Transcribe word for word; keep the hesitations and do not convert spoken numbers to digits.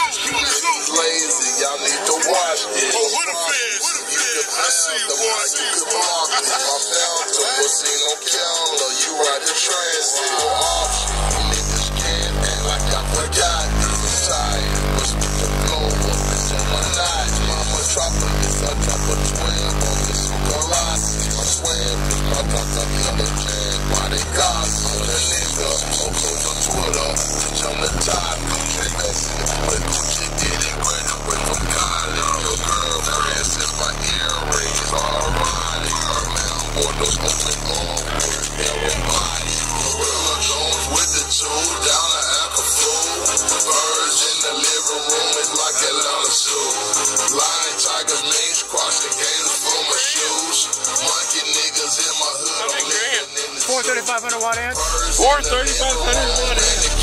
lazy, y'all need to watch this. Oh, what a fence. I see you, boy. I see you, boy. My fountain, but see no counter. You ride the transit. No option. Niggas can't act like I forgot. I'm tired. What's with the blow up? It's on my night. Mama drop a yes, I drop a twin. On this collide. I swear, bitch, I dropped up the other jam. Why they got on the nigga? Photos on Twitter. Bitch, I'm the top. Can't messing. But Gucci did it. Graduate from college. Your girlfriend says my earrings are riding. Her man wore those open arms. Everybody. Gorilla Jones with the two down the Acapulco. Birds in the living room is like Atlanta Zoo. Lion, tigers, mange, crossing gators for my shoes. Monkey niggas in my hood. I'm living in the four thirty-five hundred watt amp. four thirty-five hundred watt amp.